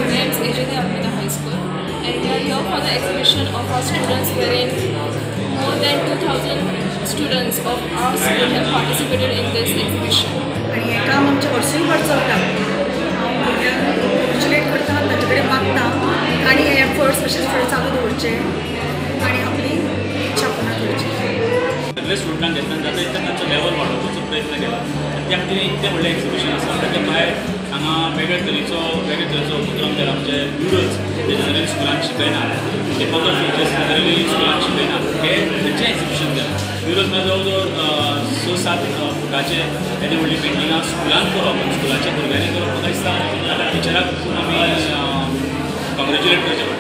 name is AJD Almeida High School, and we are here for the exhibition of our students, wherein more than 2,000 students of our school have participated in this exhibition. आणि हे काम आमच्या वर्सूयभर चलता. भुरग्यांक कॉन्ग्रेच्युलेट करता, तांचे कडेन मागता आनी हे एफर्ट्स अशेंच फुडें चालू दवरचे आनी आपली इच्छा पुर्ण करची. सगळे स्टुडंटांक येतना जाता तितले तांचो लेवल वाडोवपाचो प्रयत्न केला. त्या खातीर इतलें व्हडलें एक्झिबिशन आसा. ताचे भायर हांगा वेगळे तरेचो उपक्रम केला. म्हणजे म्युरल्स जे जनरली स्कुलांत शिकयना, ते फकत टिचर्स जनरली स्कुलांत शिकयना, हे खंयचें एक्झिबिशन केलां. म्युरल्स म्हणजे जवळ जवळ 6-7 फुटाचे येदी व्हडली पेंटिंगां स्कुलांत करप, स्कुलाच्या भुरग्यांनी करप. म्हाका दिसता टिचराक आमी कॉंग्रेच्युलेट करचें.